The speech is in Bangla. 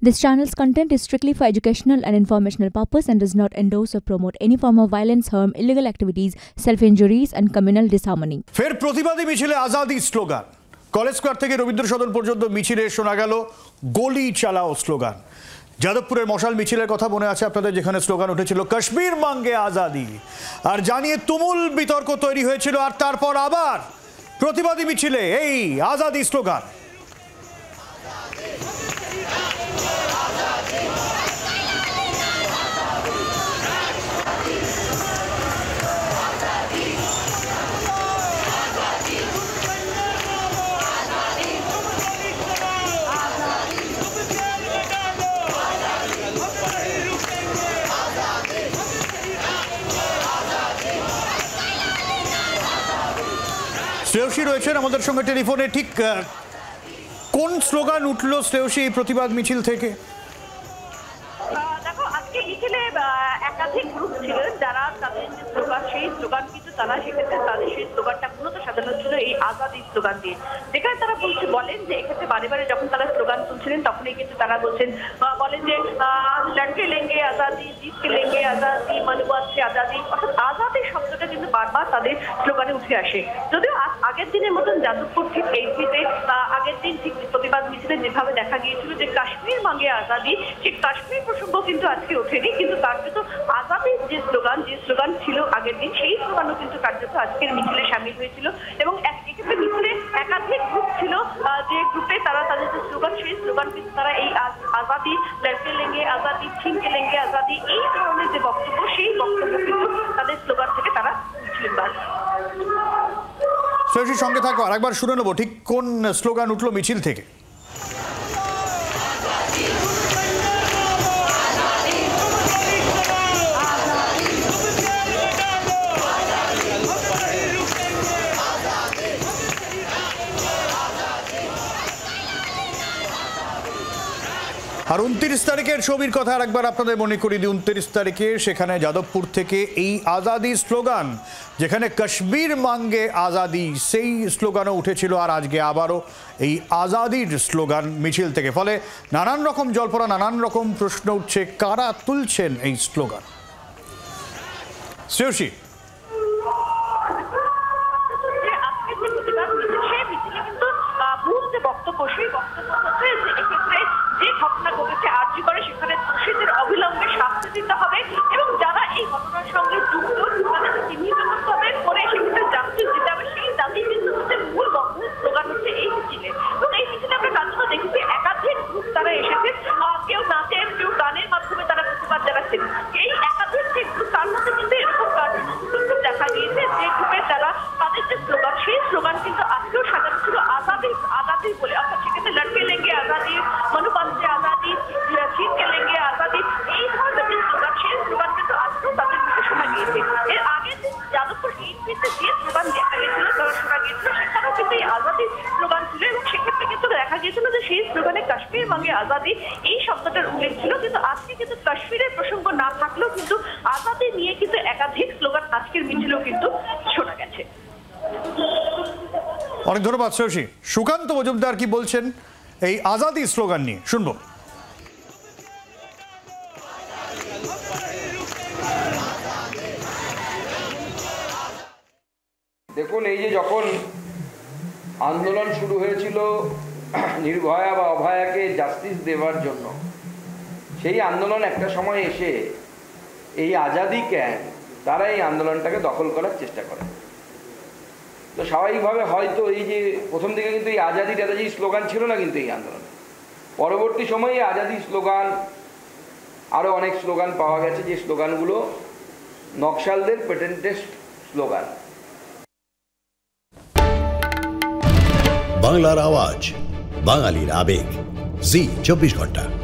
This channel's content is strictly for educational and informational purpose and does not endorse or promote any form of violence, harm, illegal activities, self-injuries and communal disharmony. ফের প্রতিবাদী মিছিলে আজাদি স্লোগান। কলেজ স্কোয়ার থেকে রবীন্দ্র সদন পর্যন্ত মিছিলে শোনা গেল গোলি চালাও স্লোগান। যাদবপুরের মশাল মিছিলের কথা মনে আছে আপনাদের, যেখানে স্লোগান উঠেছিল কাশ্মীর মাঙ্গে আজাদি, আর জানিয়ে তুমুল বিতর্ক তৈরি হয়েছিল। আর তারপর আবার প্রতিবাদী মিছিলে এই আজাদি স্লোগান। শ্রেয়সী রয়েছেন আমাদের সঙ্গে টেলিফোনে। ঠিক কোন স্লোগান উঠলো শ্রেয়সী এই প্রতিবাদ মিছিল থেকে? দেখো, আজকে মিছিলে একাধিক গ্রুপ ছিলেন যারা তাদের যে স্লোগান, সেই স্লোগান কিন্তু তারা সেক্ষেত্রে তাদের সেই স্লোগানটা মূলত সাজানো ছিল এই আজাদি স্লোগান দিয়ে। যেখানে তারা বলেন যে এক্ষেত্রে বারে বারে যখন তারা স্লোগান তুলছিলেন তখনই কিন্তু তারা বলেন যে লড়কে লেঙ্গে আজাদি, জিতকে লেঙ্গে আজাদি, মনুবাদ সে আজাদি। অর্থাৎ আজাদি শব্দটা কিন্তু বারবার তাদের স্লোগানে উঠে আসে। যদিও আগের দিনের মতন যাদবপুর ঠিক এইচপিতে আগের দিন ঠিক প্রতিবাদ মিছিলে যেভাবে দেখা গিয়েছিল যে কাশ্মীর মাঙ্গে আজাদি, সেই কাশ্মীর প্রসঙ্গ কিন্তু আজকে ওঠেনি, কিন্তু কার্যত আজাদির যে স্লোগান ছিল আগের দিন, সেই স্লোগানও কিন্তু কার্যত আজকের মিছিলে সামিল হয়েছিল। এবং এক্ষেত্রে মিছিলে একাধিক গ্রুপ ছিল, যে গ্রুপে তারা তাদের যে স্লোগান, সেই স্লোগান কিন্তু তারা এই আজাদি, লড়কে লেঙ্গে আজাদি, ছিনকে লেঙ্গে আজাদি, এই ধরনের যে বক্তব্য, সেই বক্তব্য কিন্তু তাদের স্লোগান থেকে তারা তুলছিলেন। শ্রেয়সীর সঙ্গে থাকো, আর একবার শুনে নেবো ঠিক কোন স্লোগান উঠলো মিছিল থেকে। আর 29 তারিখের ছবির কথা আর একবার আপনাদের মনে করি দিই। 29 তারিখে সেখানে যাদবপুর থেকে এই আজাদি স্লোগান, যেখানে কাশ্মীর মাঙ্গে আজাদি, সেই স্লোগানও উঠেছিল। আর আজকে আবারও এই আজাদির স্লোগান মিছিল থেকে। ফলে নানান রকম জল্পনা, নানান রকম প্রশ্ন উঠছে, কারা তুলছেন এই স্লোগান? শ্রেয়সী, ঘটনা ঘটেছে আরজি করে, সেখানে দোষীদের অবিলম্বে শাস্তি দিতে হবে এবং যারা এই ঘটনার সঙ্গে যুক্ত তাদেরকে চিহ্নিত করতে হবে, করে সেক্ষেত্রে জাস্টিস দিতে হবে। সেই দাবি কিন্তু মূল স্লোগান হচ্ছে এই মিছিলে। এবং এই মিছিলে আমরা কার্যত দেখেছি একাধিক গ্রুপ তারা এসেছে, কেউ নাচের, কেউ গানের মাধ্যমে তারা প্রতিবাদ জানাচ্ছেন। এই একাধিক যে গ্রুপ, তার মধ্যে কিন্তু এরকম গ্রুপ দেখা গিয়েছে যে গ্রুপে তারা তাদের যে স্লোগান, সেই স্লোগান কিন্তু আজকেও সাজানো ছিল আজাদি আজাদি বলে। অর্থাৎ সেক্ষেত্রে লড়কে লেঙ্গে আজাদি, মনুবাদ সে আজাদি, ছিনকে লেঙ্গে আজাদি, এই ধরনের যে স্লোগান, সেই স্লোগান কিন্তু আজকেও তাদের মুখে শোনা গিয়েছে। এর আগে যাদবপুর এইচপিতে যে স্লোগান দেখা গিয়েছিল, তারা শোনা গিয়েছিল, সেখানেও কিন্তু এই আজাদি স্লোগান ছিল। এবং সেক্ষেত্রে কিন্তু দেখা গিয়েছিল যে সেই স্লোগানে কাশ্মীর মাঙ্গে আজাদি এই শব্দটার উল্লেখ ছিল। কিন্তু আজকে কিন্তু কাশ্মীরের প্রসঙ্গ না থাকলেও কিন্তু আজাদি নিয়ে কিন্তু একাধিক স্লোগান আজকের মিছিলেও কিন্তু শোনা গেছে। অনেক ধন্যবাদ শ্রেয়সী। সুকান্ত মজুমদার কি বলছেন এই আজাদি স্লোগান নিয়ে শুনবো। দেখুন, এই যে যখন আন্দোলন শুরু হয়েছিল নির্ভয়া বা অভয়াকে জাস্টিস দেওয়ার জন্য, সেই আন্দোলন একটা সময় এসে এই আজাদি ক্যাম্প তারা এই আন্দোলনটাকে দখল করার চেষ্টা করে। তো স্বাভাবিকভাবে হয়তো এই যে প্রথম দিকে কিন্তু এই আজাদি টাজাদি স্লোগান ছিল না, কিন্তু এই আন্দোলনে পরবর্তী সময়ে আজাদি স্লোগান, আরও অনেক স্লোগান পাওয়া গেছে, যে স্লোগানগুলো নকশালদের পেটেন্টেড স্লোগান। বাংলার আওয়াজ, বাঙালির আবেগ, জি 24 ঘন্টা।